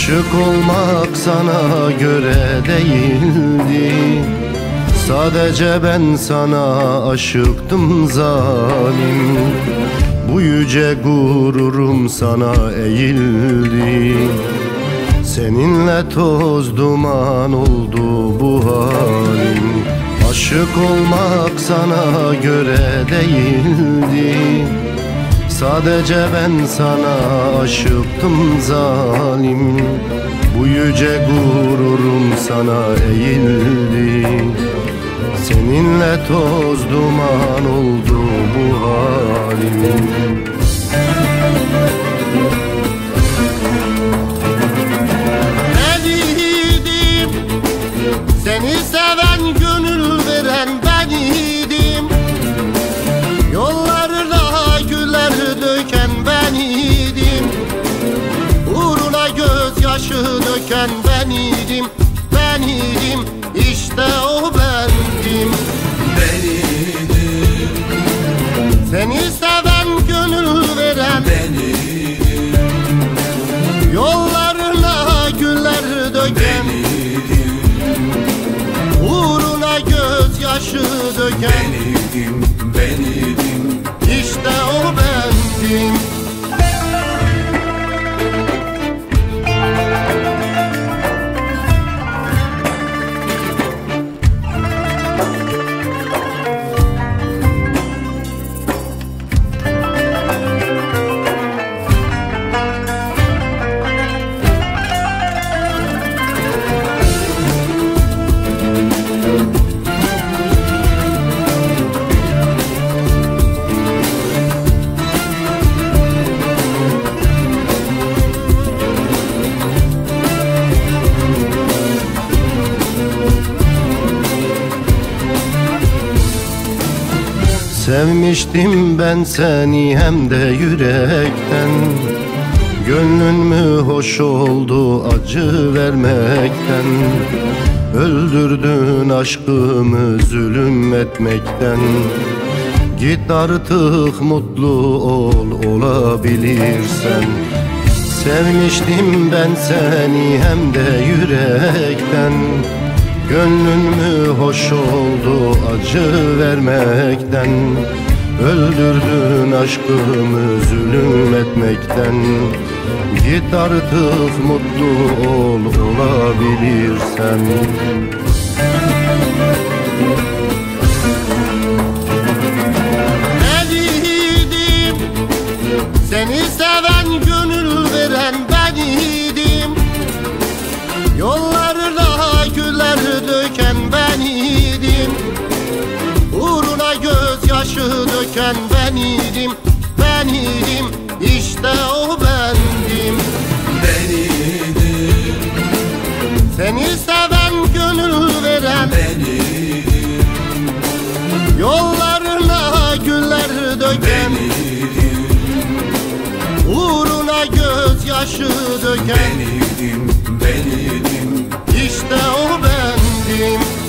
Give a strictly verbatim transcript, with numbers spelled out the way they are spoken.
Aşık olmak sana göre değildi. Sadece ben sana aşıktım zalim. Bu yüce gururum sana eğildi. Seninle toz duman oldu bu halim. Aşık olmak sana göre değildi. Sadece ben sana aşıktım zalim. Bu yüce gururum sana eğildi. Seninle toz duman oldu bu halim. Ben idim, seni seven gönül veren ben idim. Yollarına güller döken ben idim. Uğruna gözyaşı döken ben idim. Ben idim, işte o bendim. Ben idim, seni seven gönül veren ben idim, yollarına güller döken ben idim, uğruna gözyaşı döken ben idim, ben idim, işte o bendim. Sevmiştim ben seni hem de yürekten. Gönlün mü hoş oldu acı vermekten? Öldürdün aşkımı zulüm etmekten. Git artık mutlu ol olabilirsen. Sevmiştim ben seni hem de yürekten. Gönlün mü hoş oldu acı vermekten? Öldürdün aşkımı zulüm etmekten. Git artık mutlu ol olabilirsen. Ben idim, seni seven gönül veren ben idim. Yollarına güller döken ben idim. Uğruna gözyaşı döken ben idim. Ben idim, işte o bendim. ben idim, Seni seven gönül veren ben idim, yollarına güller döken ben idim, uğruna gözyaşı döken ben idim, ben idim, işte o bendim.